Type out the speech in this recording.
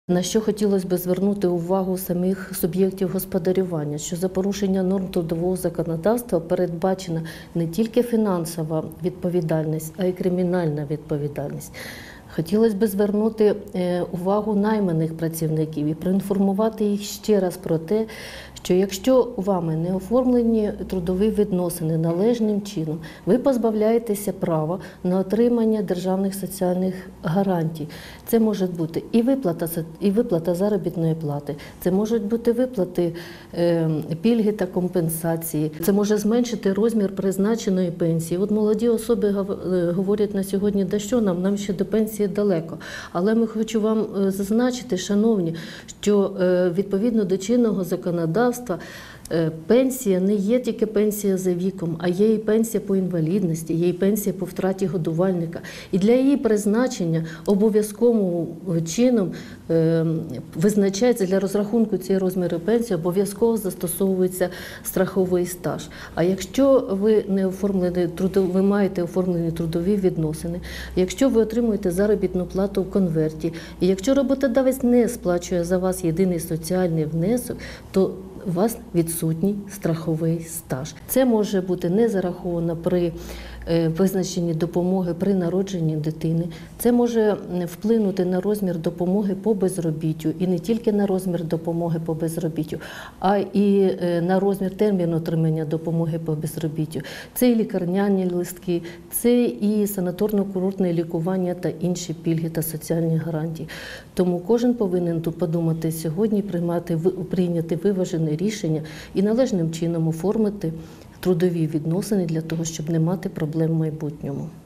На що хотілося б звернути увагу самих суб'єктів господарювання, що за порушення норм трудового законодавства передбачена не тільки фінансова відповідальність, а й кримінальна відповідальність. Хотілося б звернути увагу найманих працівників і проінформувати їх ще раз про те, що якщо вами не оформлені трудові відносини належним чином, ви позбавляєтеся права на отримання державних соціальних гарантій. Це може бути і виплата заробітної плати, це можуть бути виплати пільги та компенсації, це може зменшити розмір призначеної пенсії. От молоді особи говорять на сьогодні, да що нам ще до пенсії далеко. Але ми хочу вам зазначити, шановні, що відповідно до чинного законодавства пенсія не є тільки пенсія за віком, а є і пенсія по інвалідності, є і пенсія по втраті годувальника. І для її призначення обов'язковим чином визначається, для розрахунку цієї розміру пенсії обов'язково застосовується страховий стаж. А якщо ви маєте оформлені трудові відносини, якщо ви отримуєте заробітну плату в конверті, і якщо роботодавець не сплачує за вас єдиний соціальний внесок, то у вас відсутній страховий стаж. Це може бути не зараховано при визначенні допомоги при народженні дитини. Це може вплинути на розмір допомоги по безробіттю. І не тільки на розмір допомоги по безробіттю, а і на розмір терміну отримання допомоги по безробіттю. Це і лікарняні листки, це і санаторно-курортне лікування та інші пільги та соціальні гарантії. Тому кожен повинен тут подумати сьогодні, прийняти виважене рішення і належним чином оформити трудові відносини для того, щоб не мати проблем в майбутньому.